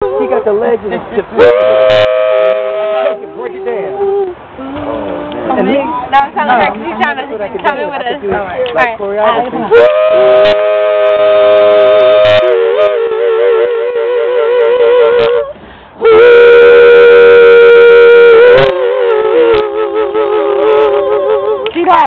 He got the legs and the break it down. And No, I'm telling her because he's trying to come in with us. like choreography.